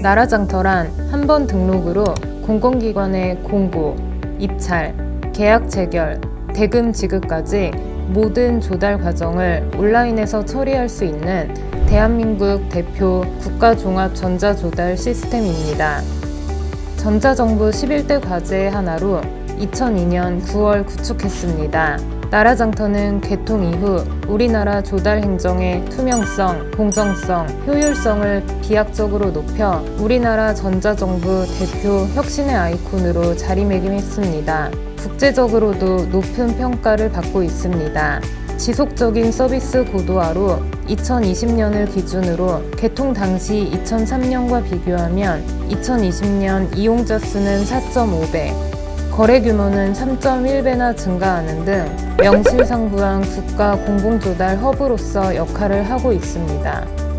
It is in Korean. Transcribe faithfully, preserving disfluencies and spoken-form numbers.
나라장터란 한 번 등록으로 공공기관의 공고, 입찰, 계약 체결, 대금 지급까지 모든 조달 과정을 온라인에서 처리할 수 있는 대한민국 대표 국가종합전자조달 시스템입니다. 전자정부 십일 대 과제의 하나로 이천이 년 구월 구축했습니다. 나라장터는 개통 이후 우리나라 조달 행정의 투명성, 공정성, 효율성을 비약적으로 높여 우리나라 전자정부 대표 혁신의 아이콘으로 자리매김했습니다. 국제적으로도 높은 평가를 받고 있습니다. 지속적인 서비스 고도화로 이천이십 년을 기준으로 개통 당시 이천삼 년과 비교하면 이천이십 년 이용자 수는 사 점 오 배, 거래 규모는 삼 점 일 배나 증가하는 등 명실상부한 국가 공공조달 허브로서 역할을 하고 있습니다.